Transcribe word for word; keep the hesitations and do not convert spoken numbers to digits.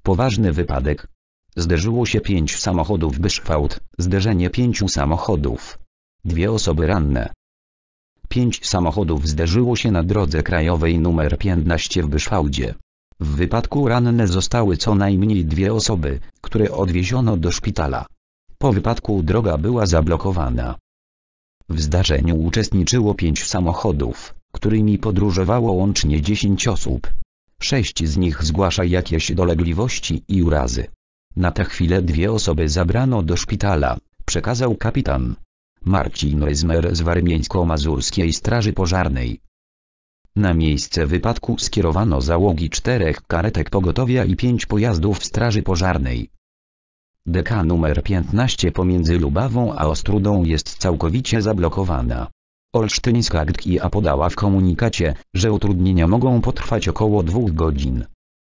Poważny wypadek. Zderzyło się pięć samochodów. Byszwałt, zderzenie pięciu samochodów. Dwie osoby ranne. Pięć samochodów zderzyło się na drodze krajowej numer piętnaście w Byszwałdzie. W wypadku ranne zostały co najmniej dwie osoby, które odwieziono do szpitala. Po wypadku droga była zablokowana. W zdarzeniu uczestniczyło pięć samochodów, którymi podróżowało łącznie dziesięć osób. Sześć z nich zgłasza jakieś dolegliwości i urazy. Na tę chwilę dwie osoby zabrano do szpitala, przekazał kapitan Marcin Ryzmer z Warmieńsko-Mazurskiej Straży Pożarnej. Na miejsce wypadku skierowano załogi czterech karetek pogotowia i pięć pojazdów Straży Pożarnej. D K numer piętnaście pomiędzy Lubawą a Ostrudą jest całkowicie zablokowana. Olsztyńska G K I A podała w komunikacie, że utrudnienia mogą potrwać około dwóch godzin.